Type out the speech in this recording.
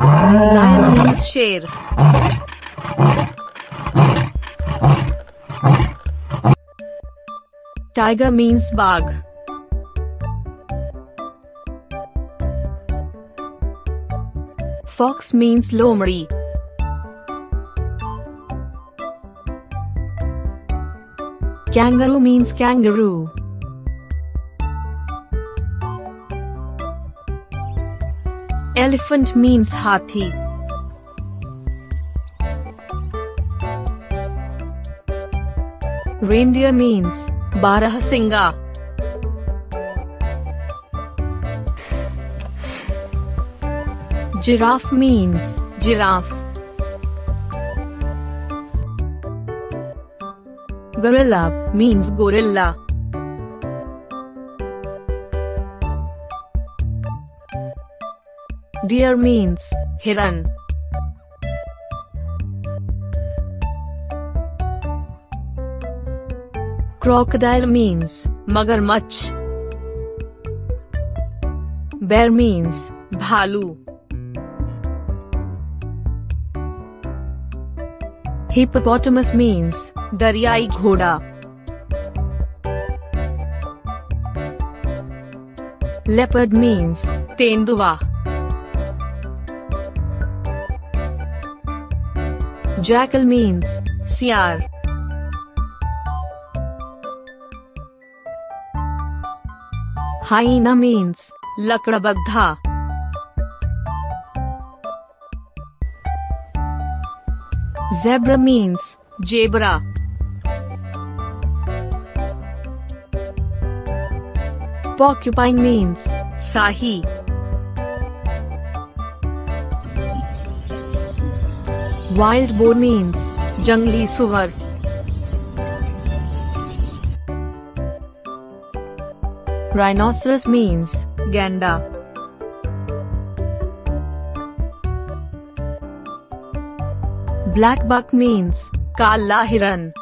Lion means sher. Tiger means bagh. Fox means lomri. Kangaroo means kangaroo. Elephant means hathi. Reindeer means Barahsinga. Giraffe means giraffe. Gorilla means gorilla. Deer means hiran. Crocodile means magarmach. Bear means bhalu. Hippopotamus means daryai ghoda. Leopard means tenduwa. Jackal means siar. Hyena means lakdabagdha. Zebra means zebra. Porcupine means sahi. Wild boar means jangli suwar. Rhinoceros means ganda. Black buck means kala hiran.